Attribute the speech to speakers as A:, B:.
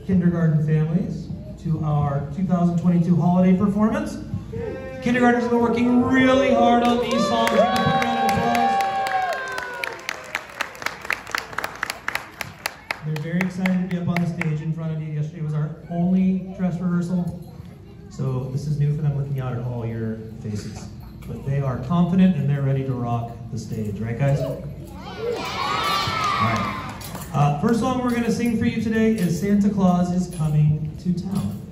A: kindergarten families to our 2022 holiday performance. Kindergartners have been working really hard on these songs. You can put a round of applause. They're very excited to be up on the stage in front of you. Yesterday was our only dress rehearsal, so this is new for them, looking out at all your faces. But they are confident and they're ready to rock the stage, right guys? All right. First song we're going to sing for you today is Santa Claus is Coming to Town.